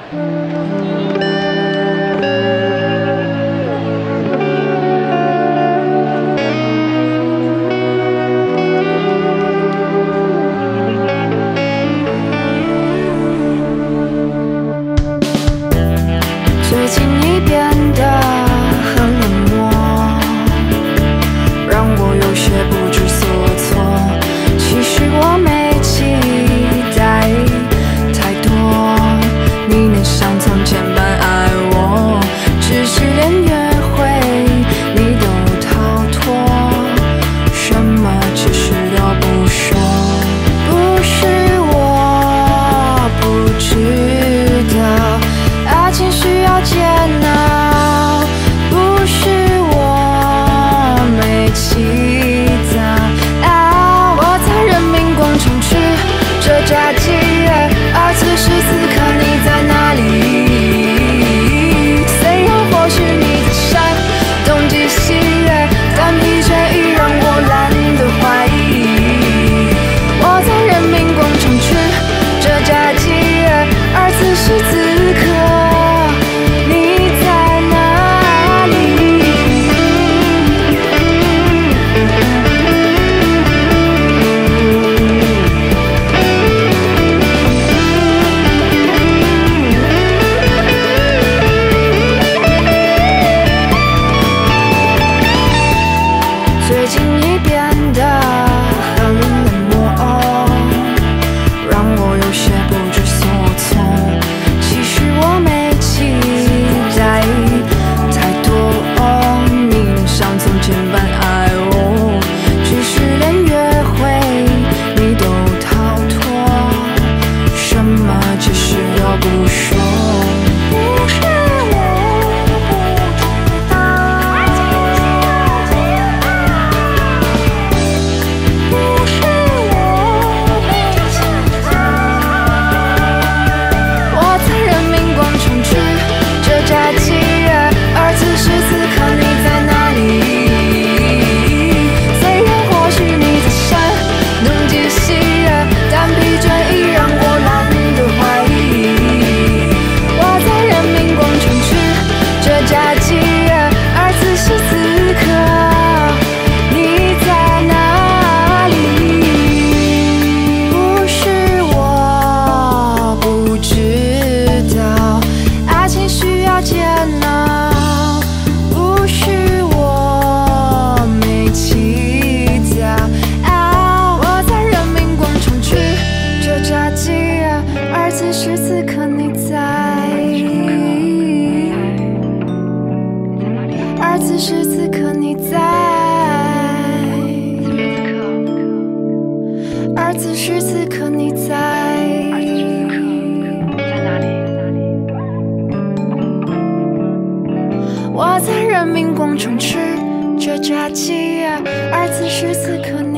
最近你变得很冷漠，让我有些不知所措。其实我没期待太多，你能像从前般爱我，只是连约会你都逃脱，什么其实都不说。不是我不知道爱情需要煎熬，不是我没起早啊！我在人民广场吃着炸鸡，而此时此刻你在哪里？虽然或许你在山东极西，但疲倦已让我懒得怀疑。我在人民广场吃着炸鸡，而此时此刻。最近你变得很冷漠，让我有些不知所措。其实我没期待太多，你能像从前般爱我，只是连约会你都逃脱，什么其实都不说。不是此时此刻你在，而此时此刻你在，哪里？我在人民广场吃着炸鸡，而此时此刻你。